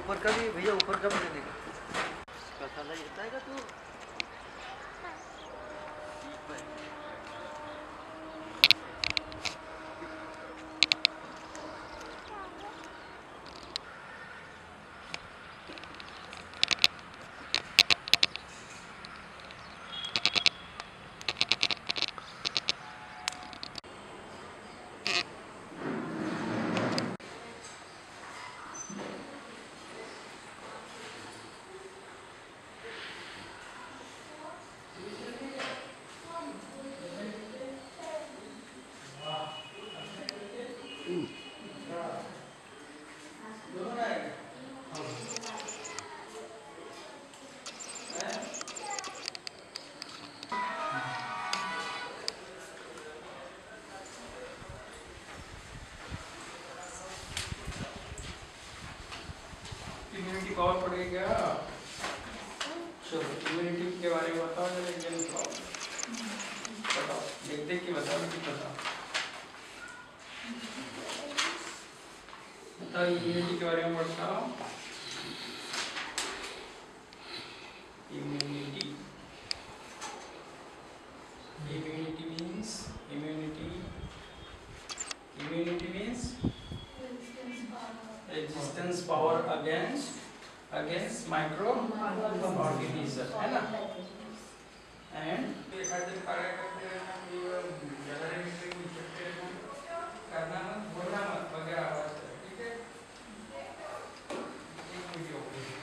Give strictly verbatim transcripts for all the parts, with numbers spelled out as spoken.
ऊपर का भी भैया, ऊपर का भी दे देगा। मसाला येता है का तू? ठीक है। इम्यूनिटी पावर पड़ेगी क्या? चलो इम्यूनिटी के बारे में बताओ जरा, एकदम बताओ, देख देख के बताओ, मुझे बताओ बताओ इम्यूनिटी के बारे में बताओ। Immunity immunity means immunity immunity means resistance power against against microorganism, है ना। एंड करना मत, बोलना मत वगैरह आवाज, ठीक है। एक वीडियो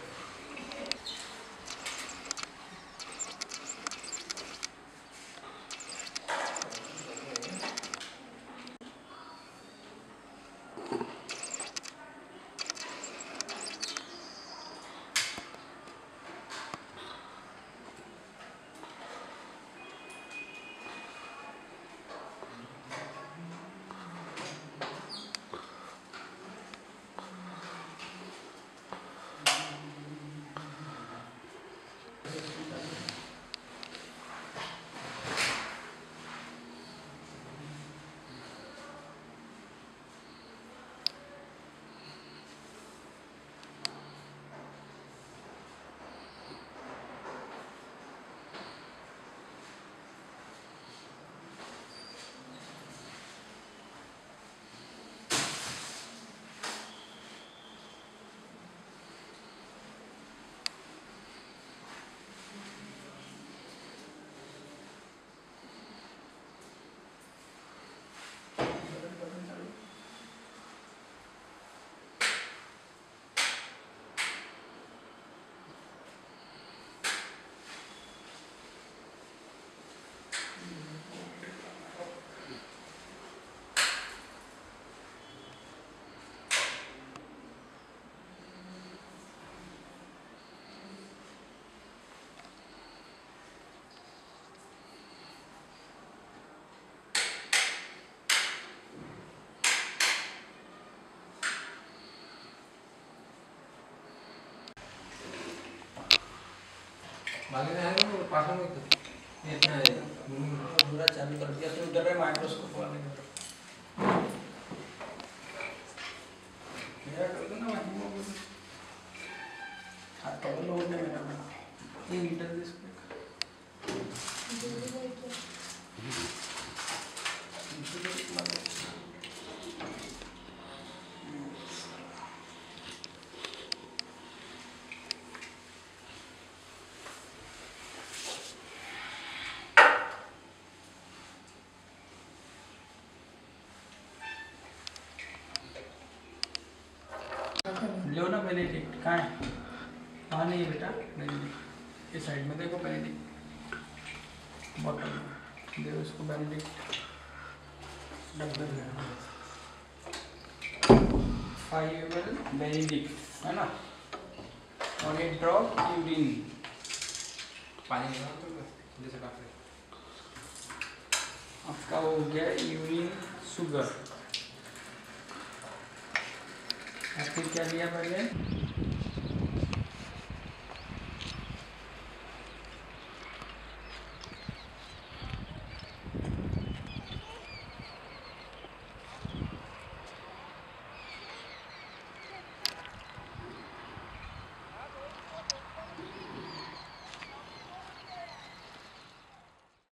मागे नहीं आएगा वो पास में तो ये इतना है पूरा चालू कर दिया तो उधर है माइक्रोस्कोप वाले में। मेरा कर दो ना भाई, हाथ पकड़ लो ने मेरा बना ये मीटर दिस लो ना बेनिडिक्ट, कहाँ है? वहाँ नहीं है बेटा, बेनिडिक्ट इस साइड में देखो, बेनिडिक्ट बॉटल में दे उसको, बेनिडिक्ट डब्बे में फाइव एम एल बेनिडिक्ट, है ना। और एक ड्रॉप यूरिन, पानी निकाल तो जैसे काफी आपका हो गया यूरिन शुगर। आपने क्या लिया पहले?